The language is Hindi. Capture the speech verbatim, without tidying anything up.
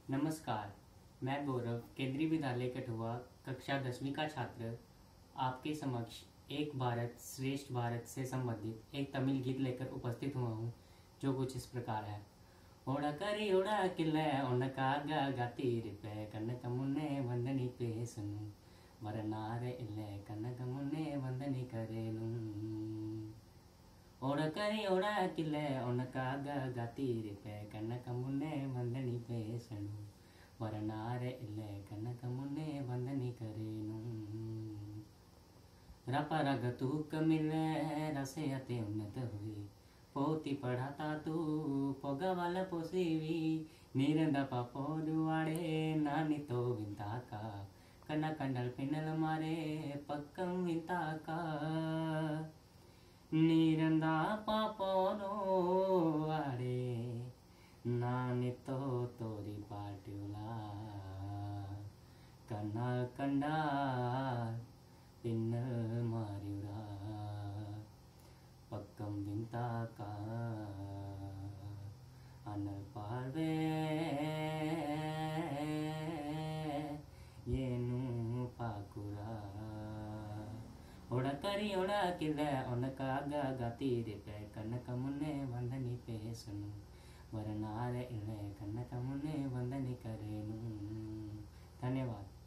नमस्कार, मैं गौरव केंद्रीय विद्यालय कठुआ कक्षा दसवीं का छात्र आपके समक्ष एक भारत श्रेष्ठ भारत से संबंधित एक तमिल गीत लेकर उपस्थित हुआ हूँ, जो कुछ इस प्रकार है। ओड़ा करी ओड़ा किले ओनका गा गाती रिपे कनक मुन्ने वंदनी पे सुनु वरनारे इले कनक मुन्ने वंदनी करेनु। ओड़ा करी ओड़ा किले ओनका गा गाती रिपे कनक मुन्ने वंदनी पे सुनु वरनारे इले कनक मुन्ने वंदनी करेनु। रपा रग तू कमिले रसे अते उन्नत हुई पोती पढ़ाता तू पोगा वाला पोसीवी नीरंदा पापो दुआड़े नानी तो विंता का कना कंडल पिनल मारे पक्कम विंता का नीरंदा पापो दुआड़े नानी तो तोरी पाट्युला कना कंडा पिनल मारियुरा पक्कम विंता का अनल पार्वे येनु पाकुरा। ओड़ा करी ओड़ा किले ओनका गा गाती रिपे कनक मुन्ने वंदनी पे सुनु वरनारे इले कनक मुन्ने वंदनी करेनु। धन्यवाद।